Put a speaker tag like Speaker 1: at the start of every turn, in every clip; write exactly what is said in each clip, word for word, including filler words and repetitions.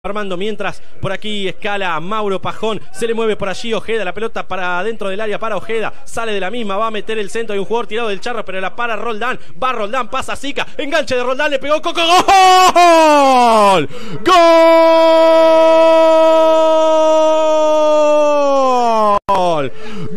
Speaker 1: armando mientras por aquí escala Mauro Pajón, se le mueve por allí Ojeda, la pelota para dentro del área para Ojeda, sale de la misma, va a meter el centro, hay un jugador tirado del Charro, pero la para Roldán, va Roldán, pasa Sica, enganche de Roldán, le pegó Coco, ¡gol! ¡Gol!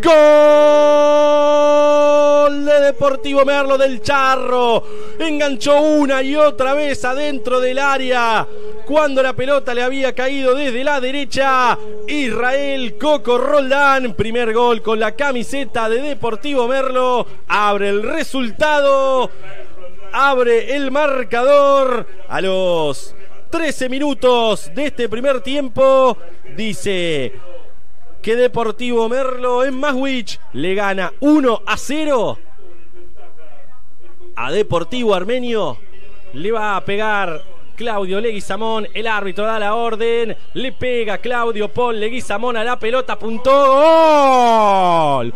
Speaker 1: ¡Gol! De Deportivo Merlo del Charro, enganchó una y otra vez adentro del área, cuando la pelota le había caído desde la derecha. Israel Coco Roldán, primer gol con la camiseta de Deportivo Merlo, abre el resultado, abre el marcador a los trece minutos de este primer tiempo. Dice que Deportivo Merlo en Maswich le gana uno a cero a Deportivo Armenio. Le va a pegar Claudio Leguizamón, el árbitro da la orden, le pega Claudio Paul Leguizamón a la pelota, apuntó, ¡gol!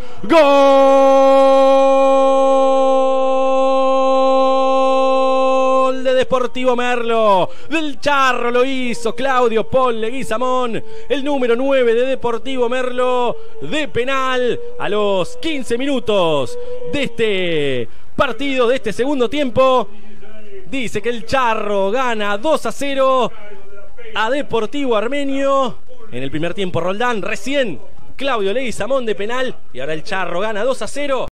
Speaker 1: ¡Gol de Deportivo Merlo! Del Charro lo hizo Claudio Paul Leguizamón, el número nueve de Deportivo Merlo, de penal a los quince minutos de este partido, de este segundo tiempo. Dice que el Charro gana dos a cero a Deportivo Armenio. En el primer tiempo Roldán, recién Claudio Leguizamón de penal, y ahora el Charro gana dos a cero.